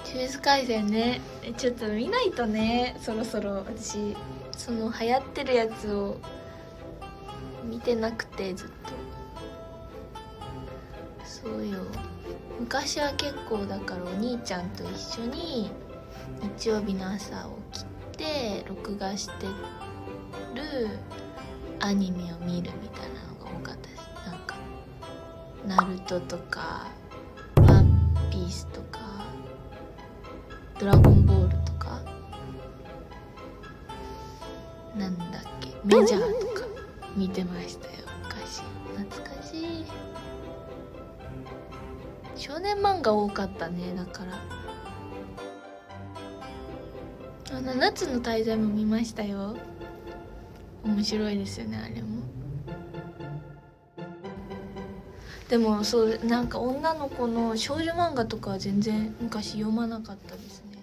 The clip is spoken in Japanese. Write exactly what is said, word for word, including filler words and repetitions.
呪術廻戦ね、ちょっと見ないとね。そろそろ私その流行ってるやつを見てなくて、ずっと。そうよ、昔は結構だからお兄ちゃんと一緒に日曜日の朝起きて録画してるアニメを見るみたいなのが多かったです。なんかナルトとかワンピースとかドラゴンボールとか、なんだっけ、メジャーとか見てましたよ昔。懐かしい。少年漫画多かったね。だからあの夏の大罪も見ましたよ。面白いですよね、あれも。でもそう、なんか女の子の少女漫画とかは全然昔読まなかったですね。